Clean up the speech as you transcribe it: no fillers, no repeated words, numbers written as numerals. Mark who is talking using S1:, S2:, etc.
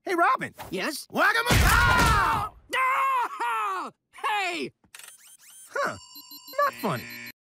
S1: Hey, Robin.
S2: Yes?
S1: Whack-a-mole!
S2: Oh! No! Hey!
S1: Huh. Not funny.